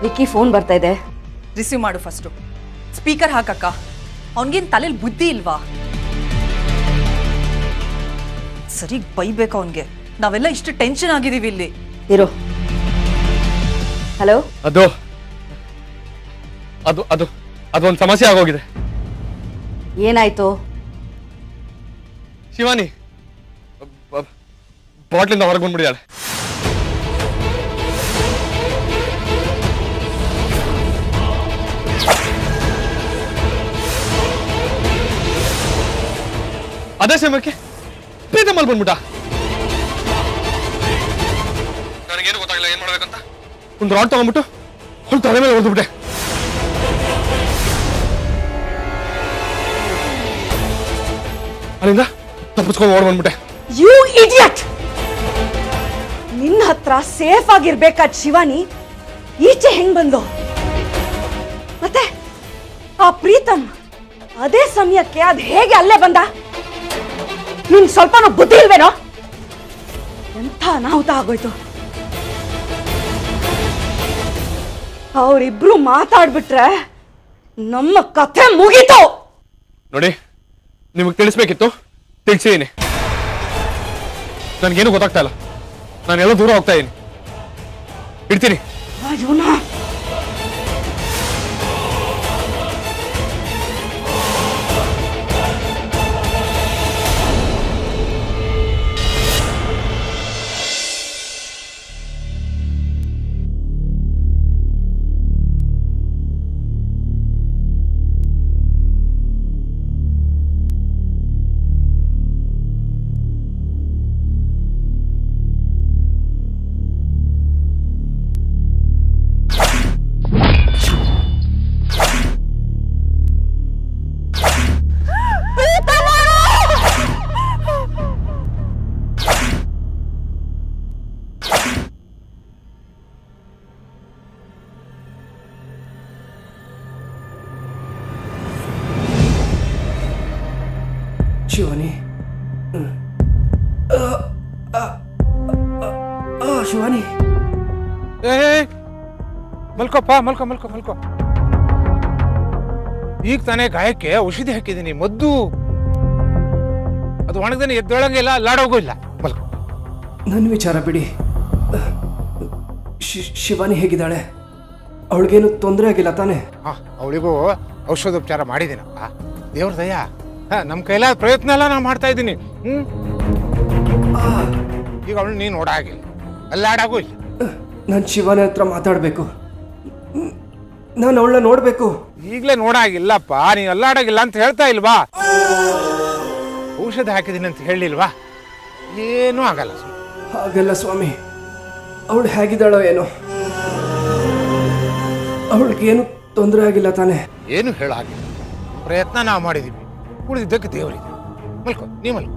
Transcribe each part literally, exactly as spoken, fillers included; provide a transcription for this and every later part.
Vicky phone ಬರ್ತಾ ಇದೆ, receive ಮಾಡು ಫಸ್ಟು. ಸ್ಪೀಕರ್ ಹಾಕಕ್ಕ. ಅವನಿಗೇನು ತಲೆಯಲ್ಲಿ ಬುದ್ಧಿ ಇಲ್ವಾ? ಸರಿ ಬೈಬೇಕು ಅವನಿಗೆ. ನಾವೆಲ್ಲ ಇಷ್ಟು ಟೆನ್ಷನ್ ಆಗಿದ್ದೀವಿ ಇಲ್ಲಿ. ಇರು. ಹಲೋ. ಅದು ಅದು ಅದು ಅದೊಂದು ಸಮಸ್ಯೆ ಆಗೋಗಿದೆ. ಏನಾಯ್ತು? ಶಿವಾನಿ ಬಾಟ್ಲಿಂದ ಹೊರಗೆ ಬಂದ್ಬಿಡಿದಾಳೆ. ಅದೇ ಸಮಯಕ್ಕೆ ಪ್ರೀತಮ್ಮಲ್ಲಿ ಬಂದ್ಬಿಟ್ಟ. ನನಗೇನು ಗೊತ್ತಾಗಿಲ್ಲ ಏನ್ ಮಾಡ್ಬೇಕಂತ. ಒಂದು ರಾಡ್ ತಗೊಂಡ್ಬಿಟ್ಟು ಒಂದು ತಲೆ ಮೇಲೆ ಹೊಡೆದ್ಬಿಟ್ಟೆ. ಅಲ್ಲಿಂದ ತಪ್ಪಿಸ್ಕೊಂಡು ಓಡ್ ಬಂದ್ಬಿಟ್ಟೆ. You idiot! ನಿನ್ನ ಹತ್ರ ಸೇಫ್ ಆಗಿರ್ಬೇಕಾದ ಶಿವಾನಿ ಈಚೆ ಹೆಂಗ್ ಬಂದು? ಮತ್ತೆ ಆ ಪ್ರೀತಮ್ ಅದೇ ಸಮಯಕ್ಕೆ ಅದ್ ಹೇಗೆ ಅಲ್ಲೇ ಬಂದ? ನಿನ್ ಸ್ವಲ್ಪನೂ ಬುದ್ಧಿ ಇಲ್ವೇನೋ? ಎಂಥ ಅನಾಹುತ ಆಗೋಯ್ತು. ಅವರಿಬ್ರು ಮಾತಾಡ್ಬಿಟ್ರೆ ನಮ್ಮ ಕಥೆ ಮುಗೀತು. ನೋಡಿ, ನಿಮಗೆ ತಿಳಿಸ್ಬೇಕಿತ್ತು, ತಿಳಿಸಿದ್ದೀನಿ. ನನ್ಗೇನು ಗೊತ್ತಾಗ್ತಾ ಇಲ್ಲ. ನಾನೆಲ್ಲ ದೂರ ಹೋಗ್ತಾ ಇದ್ದೀನಿ. ಇಡ್ತೀನಿ. ಶಿವಾನಿ, ಶಿವಾನಿ, ಮಲ್ಕೋಪ್ಪ, ಮಲ್ಕೋ ಮಲ್ಕೋ ಮಲ್ಕೋ. ಈಗ ತಾನೇ ಗಾಯಕ್ಕೆ ಔಷಧಿ ಹಾಕಿದ್ದೀನಿ, ಮದ್ದು. ಅದು ಒಣಗದೇನೆ ಎದ್ದೊಳಂಗಿಲ್ಲ, ಅಲ್ಲಾಡೋಗೂ ಇಲ್ಲ. ಮಲ್ಕೋ. ನನ್ನ ವಿಚಾರ ಬಿಡಿ. ಶಿವಾನಿ ಹೇಗಿದ್ದಾಳೆ? ಅವಳಿಗೇನು ತೊಂದರೆ ಆಗಿಲ್ಲ ತಾನೆ? ಹಾ, ಅವಳಿಗೂ ಔಷಧೋಪಚಾರ ಮಾಡಿದ್ದೀನಪ್ಪ, ದೇವ್ರ ದಯ. ಹಾ, ನಮ್ಮ ಕೈಲಾದ ಪ್ರಯತ್ನ ಎಲ್ಲ ನಾನು ಮಾಡ್ತಾ ಇದ್ದೀನಿ. ಹ್ಮ್ ಈಗ ಅವಳು ನೀನು ನೋಡಾಗಿಲ್ಲ, ಅಲ್ಲಾಡಾಗೂ ಇಲ್ಲ. ನಾನು ಶಿವಾನಿ ಹತ್ರ ಮಾತಾಡಬೇಕು. ನಾನು ಅವಳನ್ನ ನೋಡ್ಬೇಕು. ಈಗಲೇ ನೋಡಾಗಿಲ್ಲಪ್ಪ, ನೀನು ಅಲ್ಲಾಡಾಗಿಲ್ಲ ಅಂತ ಹೇಳ್ತಾ ಇಲ್ವಾ? ಔಷಧ ಹಾಕಿದ್ದೀನಿ ಅಂತ ಹೇಳಿಲ್ವಾ? ಏನೂ ಆಗಲ್ಲ. ಹಾಗಲ್ಲ ಸ್ವಾಮಿ, ಅವಳು ಹೇಗಿದ್ದಾಳೋ ಏನೋ. ಅವಳಿಗೇನು ತೊಂದರೆ ಆಗಿಲ್ಲ ತಾನೆ? ಏನು ಹೇಳಾಗಿಲ್ಲ. ಪ್ರಯತ್ನ ನಾವು ಮಾಡಿದ್ದೀವಿ, ಉಳಿದಿದ್ದಕ್ಕೆ ದೇವರಿದೆ. ಮಲ್ಕೋ, ನೀ ಮಲ್ಕೋ.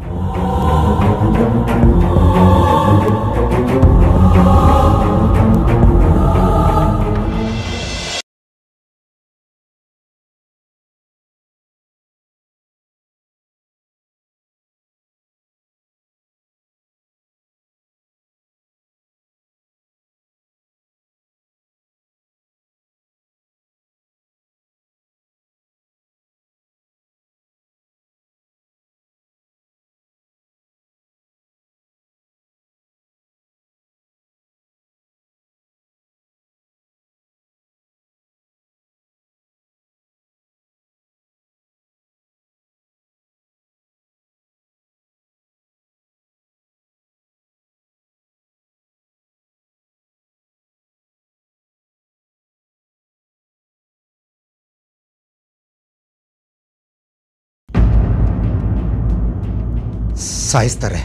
ಸಾಯಿಸ್ತಾರೆ,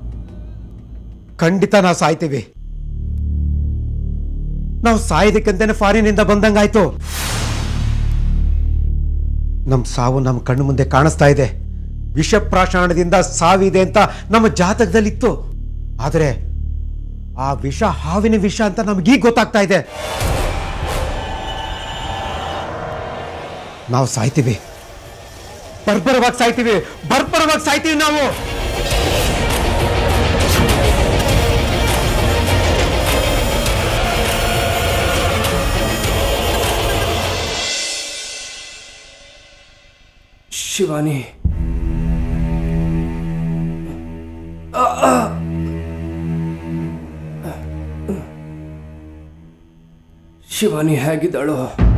ಖಂಡಿತ ನಾವು ಸಾಯ್ತೀವಿ. ನಾವು ಸಾಯೋದಕ್ಕಂತಾನೆ ಫಾರಿನಿಂದ ಬಂದಂಗಾಯ್ತು. ನಮ್ಮ ಸಾವು ನಮ್ಮ ಕಣ್ಣು ಮುಂದೆ ಕಾಣಿಸ್ತಾ ಇದೆ. ವಿಷಪ್ರಾಶನದಿಂದ ಸಾವಿದೆ ಅಂತ ನಮ್ಮ ಜಾತಕದಲ್ಲಿತ್ತು. ಆದರೆ ಆ ವಿಷ ಹಾವಿನ ವಿಷ ಅಂತ ನಮಗೀಗ ಗೊತ್ತಾಗ್ತಾ ಇದೆ. ನಾವು ಸಾಯ್ತೀವಿ, ಬರ್ಬರವಾಗಿ ಸಾಯ್ತೀವಿ, ಬರ್ಬರವಾಗಿ ಸಾಯ್ತೀವಿ ನಾವು. ಶಿವಾನಿ ಶಿವಾನಿ ಹೇಗಿದ್ದಾಳು?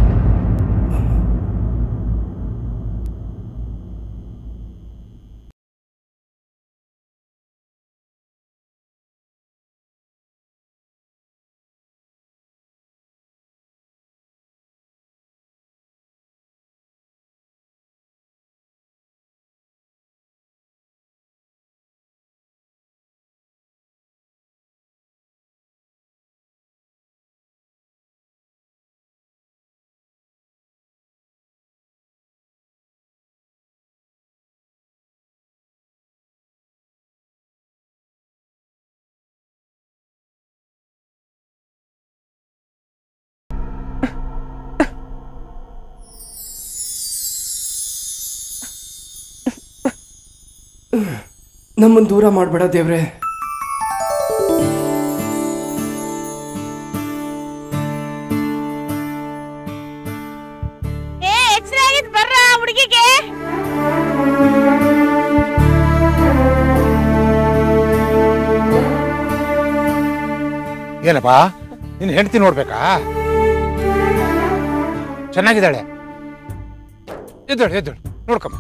ನಮ್ಮನ್ನು ದೂರ ಮಾಡಬೇಡ ದೇವ್ರೆ. ಏನಪ್ಪಾ ನಿನ್ನ ಹೆಂಡತಿ ನೋಡ್ಬೇಕಾ? ಚೆನ್ನಾಗಿದ್ದಾಳೆ. ಎದ್ದೇಳು ಎದ್ದೇಳು ನೋಡ್ಕಮ್ಮ.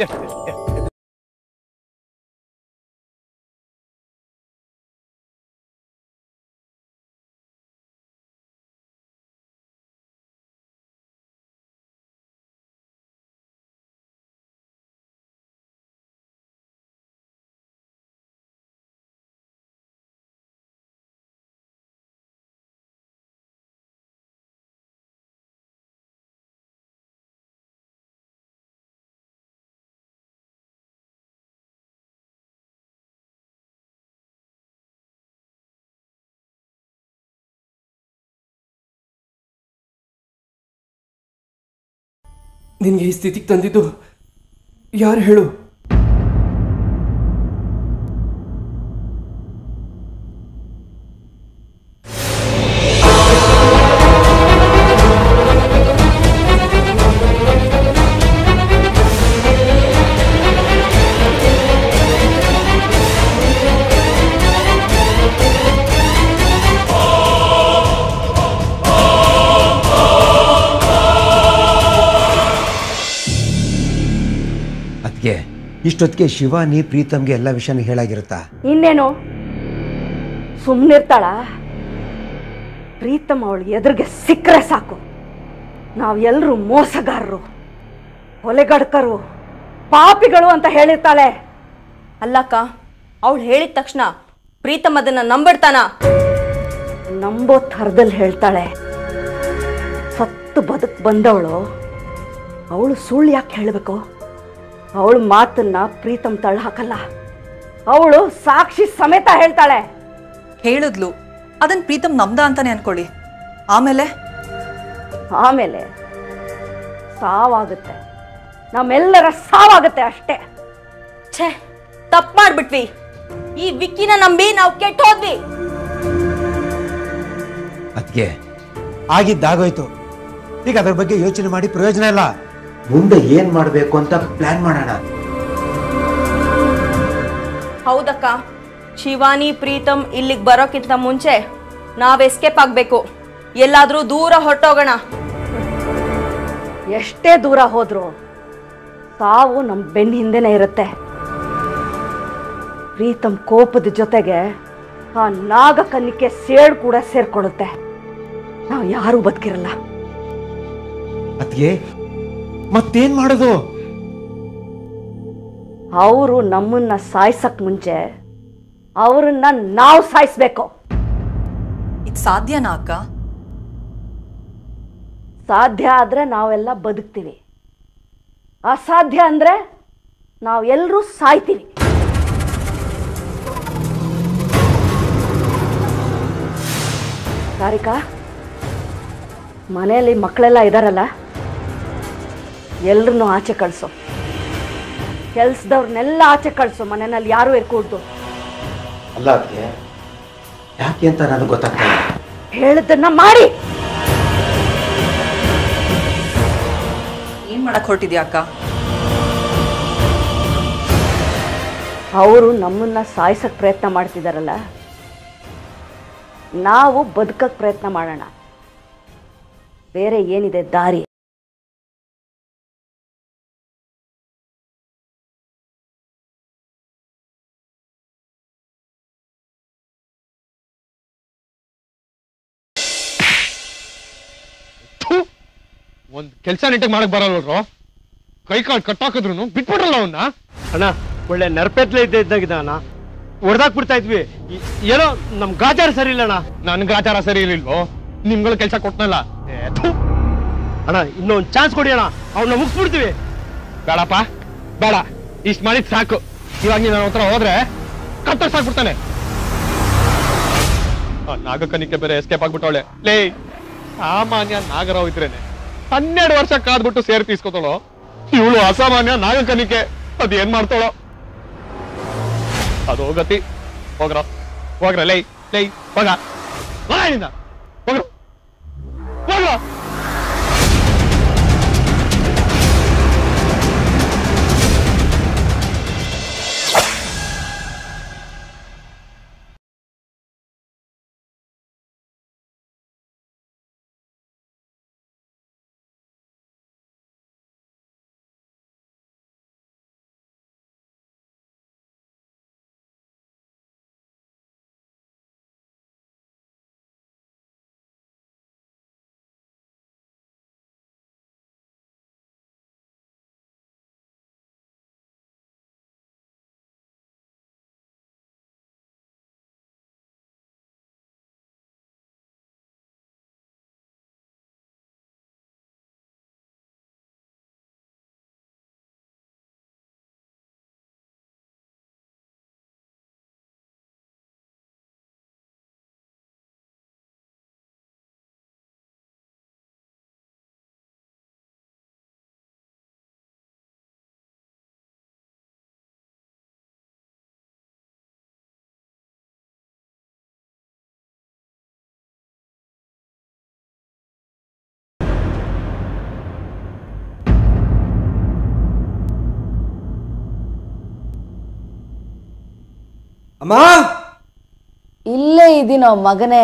ನಿನ್ಗೆ ಈ ಸ್ಥಿತಿಗೆ ತಂದಿದ್ದು ಯಾರು ಹೇಳು? ಇಷ್ಟೊತ್ತಿಗೆ ಶಿವಾನಿ ಪ್ರೀತಮ್ಗೆ ಎಲ್ಲ ವಿಷಯನೂ ಹೇಳಾಗಿರುತ್ತಾ? ಇನ್ನೇನು ಸುಮ್ಮನಿರ್ತಾಳ? ಪ್ರೀತಮ್ ಅವಳಿಗೆ ಎದುರಿಗೆ ಸಿಕ್ಕರೆ ಸಾಕು ನಾವೆಲ್ಲರೂ ಮೋಸಗಾರರು, ಕೊಲೆಗಡಕರು, ಪಾಪಿಗಳು ಅಂತ ಹೇಳಿರ್ತಾಳೆ. ಅಲ್ಲಕ್ಕ, ಅವಳು ಹೇಳಿದ ತಕ್ಷಣ ಪ್ರೀತಮ್ ಅದನ್ನ ನಂಬಿಡ್ತಾನ? ನಂಬೋ ಥರದಲ್ಲಿ ಹೇಳ್ತಾಳೆ. ಸತ್ತು ಬದುಕ್ ಬಂದವಳು ಅವಳು ಸುಳ್ಳು ಯಾಕೆ ಹೇಳಬೇಕು? ಅವಳು ಮಾತನ್ನ ಪ್ರೀತಮ್ ತಳ್ಳ ಹಾಕಲ್ಲ. ಅವಳು ಸಾಕ್ಷಿ ಸಮೇತ ಹೇಳ್ತಾಳೆ. ಹೇಳಿದ್ಲು, ಅದನ್ನ ಪ್ರೀತಮ್ ನಮ್ದ ಅಂತಾನೆ ಅನ್ಕೊಳ್ಳಿ. ಆಮೇಲೆ ಆಮೇಲೆ ಸಾವಾಗುತ್ತೆ, ನಮ್ಮೆಲ್ಲರ ಸಾವಾಗುತ್ತೆ ಅಷ್ಟೇ. ಛೇ, ತಪ್ಪು ಮಾಡ್ಬಿಟ್ವಿ. ಈ ವಿಕ್ಕಿನ ನಂಬಿ ನಾವು ಕೆಟ್ಟ ಹೋದ್ವಿ. ಅದಕ್ಕೆ ಆಗಿದ್ದಾಗೋಯ್ತು. ಈಗ ಅದ್ರ ಬಗ್ಗೆ ಯೋಚನೆ ಮಾಡಿ ಪ್ರಯೋಜನ ಇಲ್ಲ. ಮುಂದೆ ಏನ್ ಮಾಡಬೇಕು ಅಂತ ಪ್ಲಾನ್ ಮಾಡೋಣ. ಹೌದಕ್ಕ, ಶಿವಾನಿ ಪ್ರೀತಮ್ ಇಲ್ಲಿಗೆ ಬರೋಕ್ಕಿಂತ ಮುಂಚೆ ನಾವ್ ಎಸ್ಕೇಪ್ ಆಗ್ಬೇಕು. ಎಲ್ಲಾದ್ರೂ ದೂರ ಹೊರಟೋಗೋಣ. ಎಷ್ಟೇ ದೂರ ಹೋದ್ರು ಸಾವು ನಮ್ಮ ಬೆನ್ನ ಹಿಂದೆನೇ ಇರುತ್ತೆ. ಪ್ರೀತಮ್ ಕೋಪದ ಜೊತೆಗೆ ಆ ನಾಗಕನ್ನಿಕೆ ಸೇಡ್ ಕೂಡ ಸೇರ್ಕೊಳ್ಳುತ್ತೆ. ನಾವು ಯಾರೂ ಬದುಕಿರಲ್ಲ. ಅದ್ಗೆ ಮತ್ತೇನ್ ಮಾಡೋದು? ಅವರು ನಮ್ಮನ್ನ ಸಾಯಿಸಕ್ ಮುಂಚೆ ಅವರನ್ನ ನಾವು ಸಾಯಿಸ್ಬೇಕು. ಇದು ಸಾಧ್ಯನಾ ಅಕ್ಕ? ಸಾಧ್ಯ ಆದ್ರೆ ನಾವೆಲ್ಲ ಬದುಕ್ತೀವಿ, ಅಸಾಧ್ಯ ಅಂದ್ರೆ ನಾವೆಲ್ಲರೂ ಸಾಯ್ತೀವಿ. ಸಾರಿಕಾ, ಮನೆಯಲ್ಲಿ ಮಕ್ಕಳೆಲ್ಲ ಇದಾರಲ್ಲ, ಎಲ್ರನ್ನೂ ಆಚೆ ಕಳಿಸು. ಕೆಲ್ಸದವ್ರನ್ನೆಲ್ಲ ಆಚೆ ಕಳಿಸು. ಮನೆಯಲ್ಲಿ ಯಾರು ಇರ್ಕೂಡ್ದು. ಅಲ್ಲ ಅದಕ್ಕೆ ಯಾಕೆ ಅಂತ ನನಗೆ ಗೊತ್ತಾಗ್ತಾ ಇಲ್ಲ. ಹೇಳಿದ್ದನ್ನ ಮಾಡಿ. ಏನ್ ಮಾಡಕ್ ಹೊರಟಿದ್ಯಾ ಅಕ್ಕ? ಅವರು ನಮ್ಮನ್ನ ಸಾಯಿಸಕ್ಕೆ ಪ್ರಯತ್ನ ಮಾಡ್ತಿದ್ದಾರಲ್ಲ, ನಾವು ಬದುಕಕ್ಕೆ ಪ್ರಯತ್ನ ಮಾಡೋಣ. ಬೇರೆ ಏನಿದೆ ದಾರಿ? ಒಂದ್ ಕೆಲ್ಸ ನೀಟಾಗಿ ಮಾಡಕ್ ಬರಲ್ರು, ಕೈ ಕಾಳು ಕಟ್ಟಾಕಿದ್ರು ಬಿಟ್ಬಿಡ್ರಲ್ಲ ಅವನ್ನ. ಅಣ್ಣ ಒಳ್ಳೆ ನೆರಪೆತ್ಲೆ ಇದ್ದ ಇದ್ದಾಗಿದ್ದ ಅಣ್ಣ, ಹೊಡೆದಾಕ್ ಬಿಡ್ತಾ ಇದ್ವಿ. ಏನೋ ನಮ್ ಗಾಚಾರ ಸರಿ ಇಲ್ಲ ಅಣ್ಣ. ನನ್ ಗಾಚಾರ ಸರಿ ಇರ್ಲಿಲ್ವೋ? ನಿಮ್ಗಳ ಕೆಲ್ಸ ಕೊಟ್ನಲ್ಲ. ಅಣ್ಣ ಇನ್ನೊಂದ್ ಚಾನ್ಸ್ ಕೊಡಿ ಅಣ್ಣ, ಅವ್ನ ಮುಗಿಸ್ಬಿಡ್ತೀವಿ. ಬೇಡಪ್ಪ ಬೇಡ, ಇಷ್ಟ ಮಾಡಿದ್ ಸಾಕು. ಇವಾಗ ನೀನ್ ನನ್ನ ಹತ್ರ ಹೋದ್ರೆ ಕತ್ತರ್ಸಾಕ್ಬಿಡ್ತಾನೆ. ನಾಗಕನಿಕೆ ಬೇರೆ ಎಸ್ಕೇಪ್ ಆಗ್ಬಿಟ್ಟವಳೆ. ಲೇ, ಸಾಮಾನ್ಯ ನಾಗರಾವ್ ಇದ್ರೇನೆ ಹನ್ನೆರಡು ವರ್ಷ ಕಾದ್ಬಿಟ್ಟು ಸೇರ್ ತೀಸ್ಕೊತಾಳೋ, ಇವಳು ಅಸಾಮಾನ್ಯ ನಾಗಕನಿಕೆ. ಅದ್ ಏನ್ ಮಾಡ್ತಾಳೋ ಅದು ಗತಿ. ಹೋಗ್ರ ಹೋಗ್ರ ಲೈ ಲೈ ಹೋಗ ಹೋಗಿಂದ ಹೋಗ್ರ ಹೋಗ್ರ. ಅಮ್ಮ, ಇಲ್ಲೇ ಇದೀನೋ ಮಗನೇ.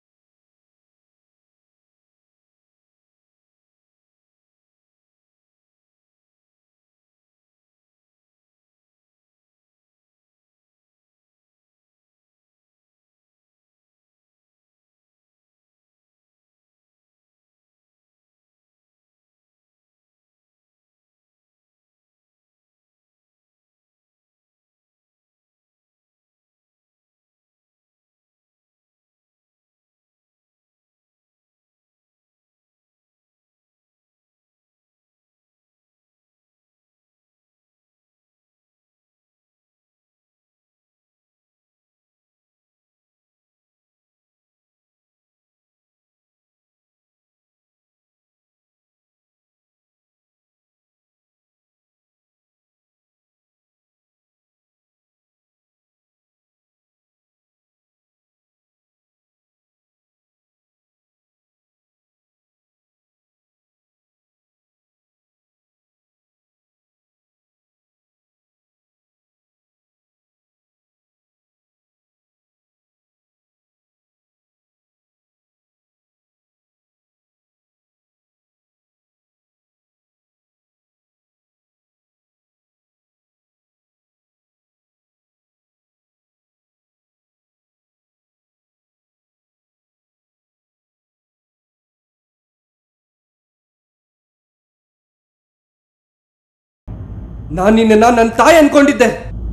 ನಾನು ನಿನ್ನ ನನ್ನ ತಾಯಿ ಅನ್ಕೊಂಡಿದ್ದೆ,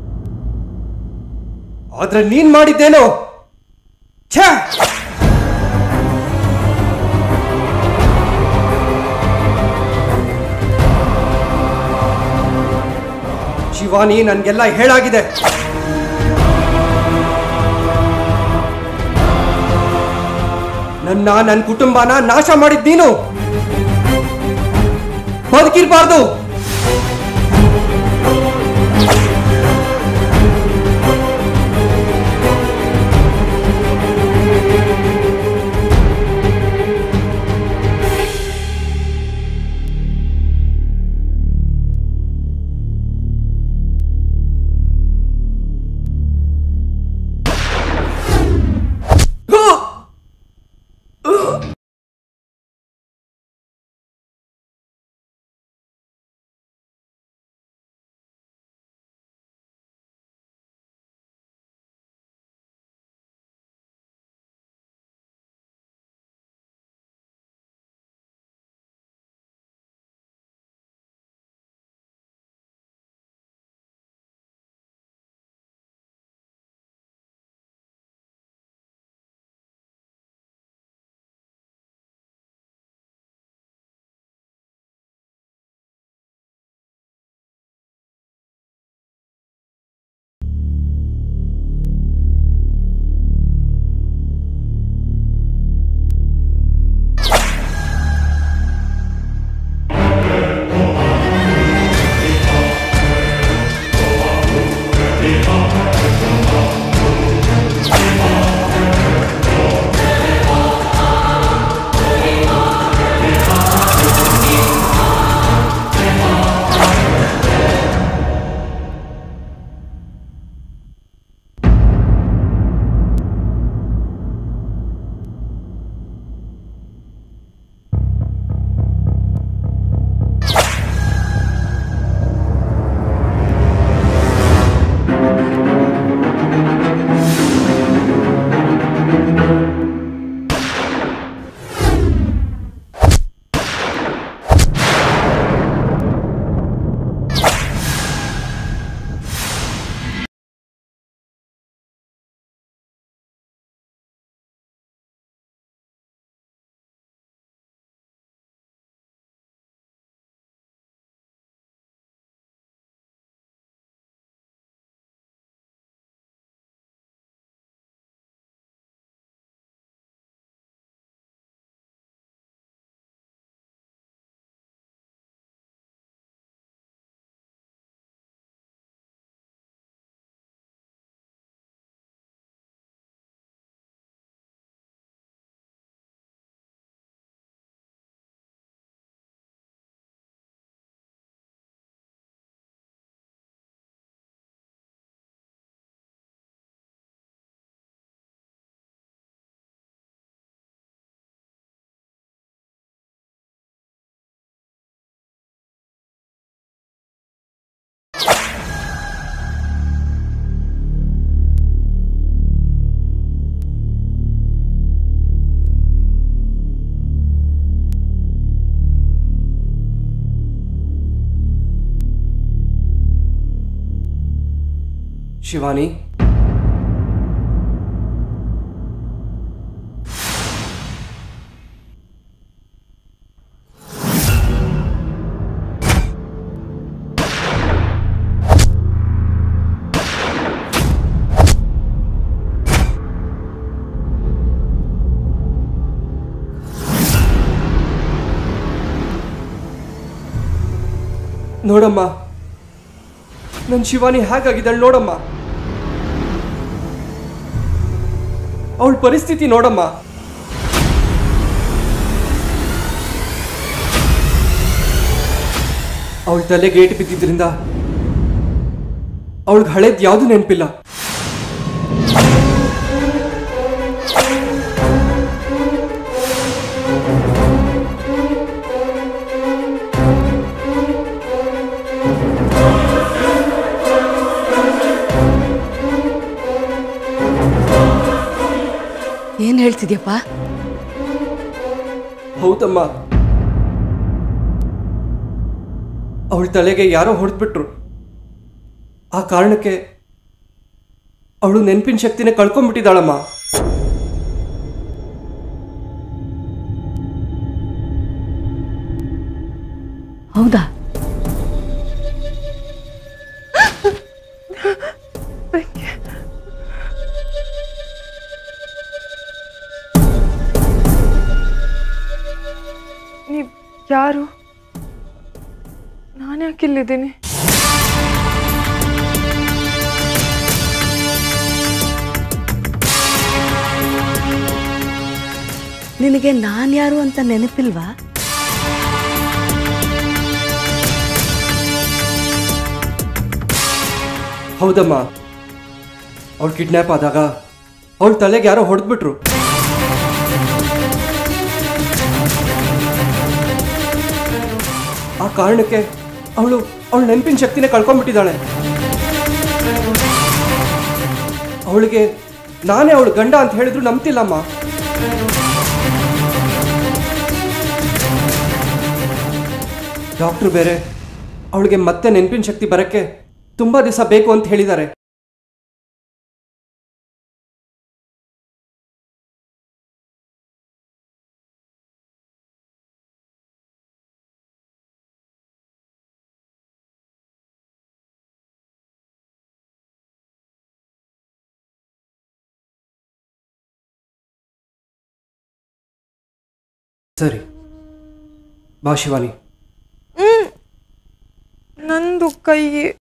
ಆದ್ರೆ ನೀನ್ ಮಾಡಿದ್ದೇನೋ ಛೇ. ಶಿವಾನಿ, ನನ್ಗೆಲ್ಲ ಹೇಳಾಗಿದೆ. ನನ್ನ ನನ್ನ ಕುಟುಂಬನ ನಾಶ ಮಾಡಿದ್ ನೀನು. ಬದುಕಿರ್ಬಾರ್ದು. ಶಿವಾನಿ, ನೋಡಮ್ಮ, ನನ್ನ ಶಿವಾನಿ ಹೇಗಾಗಿದ್ದಾಳೆ ನೋಡಮ್ಮ. ಅವಳ ಪರಿಸ್ಥಿತಿ ನೋಡಮ್ಮ. ಅವಳ ತಲೆಗೆ ಏಟು ಬಿದ್ದಿದ್ರಿಂದ ಅವಳಿಗೆ ಹಳೇದ್ ಯಾವುದು ನೆನಪಿಲ್ಲ. ಏನ್ ಹೇಳ್ತಿದ್ಯಪ್ಪ? ಹೌದಮ್ಮ, ಅವಳ ತಲೆಗೆ ಯಾರೋ ಹೊಡೆದ್ಬಿಟ್ರು. ಆ ಕಾರಣಕ್ಕೆ ಅವಳು ನೆನಪಿನ ಶಕ್ತಿನೇ ಕಳ್ಕೊಂಡ್ಬಿಟ್ಟಿದ್ದಾಳಮ್ಮ. ಹೌದಾ? ನೀವ್ ಯಾರು? ನಾನು ಯಾಕಿಲ್ಲಿದ್ದೀನಿ? ನಿನಗೆ ನಾನ್ ಯಾರು ಅಂತ ನೆನಪಿಲ್ವಾ? ಹೌದಮ್ಮ, ಅವಳು ಕಿಡ್ನ್ಯಾಪ್ ಆದಾಗ ಅವಳ ತಲೆಗೆ ಯಾರೋ ಹೊಡೆದ್ಬಿಟ್ರು. ಆ ಕಾರಣಕ್ಕೆ ಅವಳು ಅವಳ ನೆನಪಿನ ಶಕ್ತಿನೇ ಕಳ್ಕೊಂಡ್ಬಿಟ್ಟಿದ್ದಾಳೆ. ಅವಳಿಗೆ ನಾನೇ ಅವಳು ಗಂಡ ಅಂತ ಹೇಳಿದ್ರು ನಂಬ್ತಿಲ್ಲಮ್ಮ. ಡಾಕ್ಟ್ರು ಬೇರೆ ಅವಳಿಗೆ ಮತ್ತೆ ನೆನಪಿನ ಶಕ್ತಿ ಬರಕ್ಕೆ ತುಂಬಾ ದಿವಸ ಬೇಕು ಅಂತ ಹೇಳಿದ್ದಾರೆ. ಸರಿ ಬಾ ಶಿವಾನಿ. ನಂದು ಕೈ